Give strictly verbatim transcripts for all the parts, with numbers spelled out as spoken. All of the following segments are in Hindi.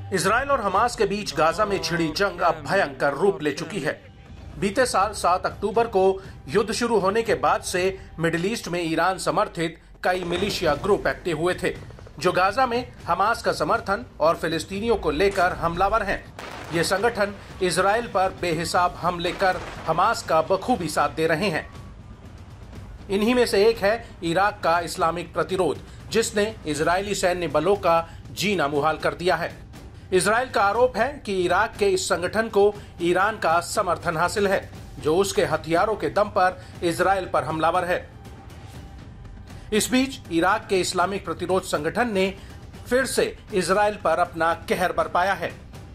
इजराइल और हमास के बीच गाजा में छिड़ी जंग अब भयंकर रूप ले चुकी है। बीते साल सात अक्टूबर को युद्ध शुरू होने के बाद से मिडिल ईस्ट में ईरान समर्थित कई मिलिशिया ग्रुप एक्टिव हुए थे, जो गाजा में हमास का समर्थन और फिलिस्तीनियों को लेकर हमलावर हैं। ये संगठन इजराइल पर बेहिसाब हमले कर हमास का बखूबी साथ दे रहे हैं। इन्हीं में से एक है इराक का इस्लामिक प्रतिरोध, जिसने इजरायली सैन्य बलों का जीना मुहाल कर दिया है। इजराइल का आरोप है कि इराक के इस संगठन को ईरान का समर्थन हासिल है, जो उसके हथियारों के दम पर इजराइल पर हमलावर है। इस बीच इराक के इस्लामिक प्रतिरोध संगठन ने फिर से इजराइल पर अपना कहर बरपाया है।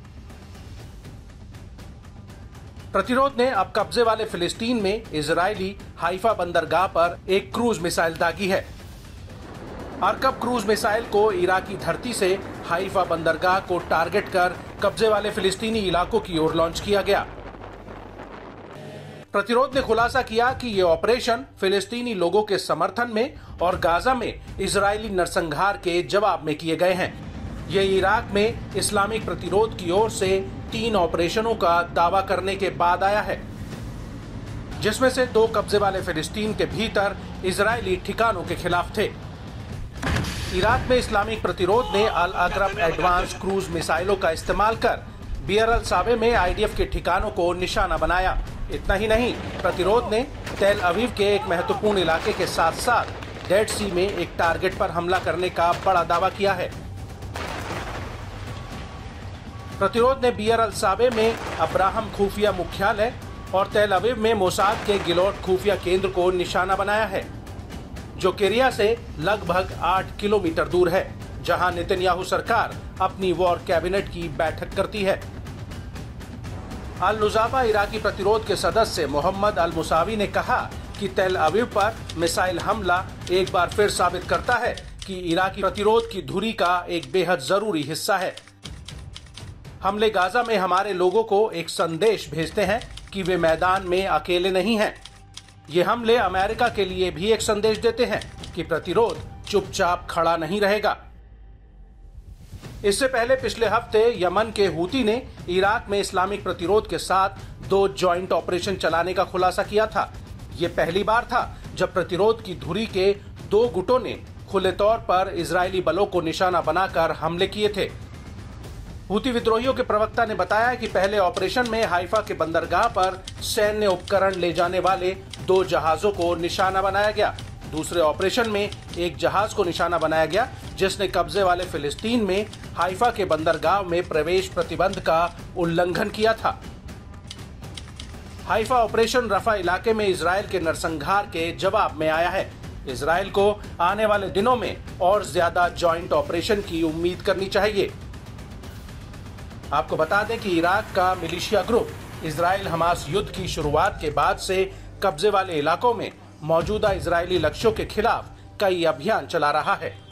प्रतिरोध ने अब कब्जे वाले फिलिस्तीन में इजरायली हाइफा बंदरगाह पर एक क्रूज मिसाइल दागी है। अरकब क्रूज मिसाइल को इराकी धरती से हाइफा बंदरगाह को टारगेट कर कब्जे वाले फिलिस्तीनी इलाकों की ओर लॉन्च किया गया। प्रतिरोध ने खुलासा किया कि ये ऑपरेशन फिलिस्तीनी लोगों के समर्थन में और गाजा में इजरायली नरसंहार के जवाब में किए गए हैं। ये इराक में इस्लामिक प्रतिरोध की ओर से तीन ऑपरेशनों का दावा करने के बाद आया है, जिसमें से दो कब्जे वाले फिलिस्तीन के भीतर इजरायली ठिकानों के खिलाफ थे। इराक में इस्लामिक प्रतिरोध ने अल अकरब एडवांस क्रूज मिसाइलों का इस्तेमाल कर बियर अल सावे में आईडीएफ के ठिकानों को निशाना बनाया। इतना ही नहीं, प्रतिरोध ने तेल अवीव के एक महत्वपूर्ण इलाके के साथ साथ डेड सी में एक टारगेट पर हमला करने का बड़ा दावा किया है। प्रतिरोध ने बियर अल सावे में अब्राहम खुफिया मुख्यालय और तेल अवीव में मोसाद के गिलोट खुफिया केंद्र को निशाना बनाया है, जो किरिया से लगभग आठ किलोमीटर दूर है, जहां नेतन्याहू सरकार अपनी वॉर कैबिनेट की बैठक करती है। अल नुज़ाबा इराकी प्रतिरोध के सदस्य मोहम्मद अल मुसावी ने कहा कि तेल अवीव पर मिसाइल हमला एक बार फिर साबित करता है कि इराकी प्रतिरोध की धुरी का एक बेहद जरूरी हिस्सा है। हमले गाजा में हमारे लोगों को एक संदेश भेजते हैं कि वे मैदान में अकेले नहीं हैं। ये हमले अमेरिका के लिए भी एक संदेश देते हैं कि प्रतिरोध चुपचाप खड़ा नहीं रहेगा। इससे पहले पिछले हफ्ते यमन के हूती ने इराक में इस्लामिक प्रतिरोध के साथ दो जॉइंट ऑपरेशन चलाने का खुलासा किया था। ये पहली बार था जब प्रतिरोध की धुरी के दो गुटों ने खुले तौर पर इजरायली बलों को निशाना बनाकर हमले किए थे। हूती विद्रोहियों के प्रवक्ता ने बताया कि पहले ऑपरेशन में हाइफा के बंदरगाह पर सैन्य उपकरण ले जाने वाले दो जहाजों को निशाना बनाया गया। दूसरे ऑपरेशन में एक जहाज को निशाना बनाया गया, जिसने कब्जे वाले फिलिस्तीन में हाइफा के बंदरगाह में प्रवेश प्रतिबंध का उल्लंघन किया था। हाइफा ऑपरेशन रफा इलाके में इजराइल के नरसंहार के जवाब में आया है। इजराइल को आने वाले दिनों में और ज्यादा जॉइंट ऑपरेशन की उम्मीद करनी चाहिए। आपको बता दें कि इराक का मिलिशिया ग्रुप इजराइल हमास युद्ध की शुरुआत के बाद से कब्जे वाले इलाकों में मौजूदा इजरायली लक्ष्यों के खिलाफ कई अभियान चला रहा है।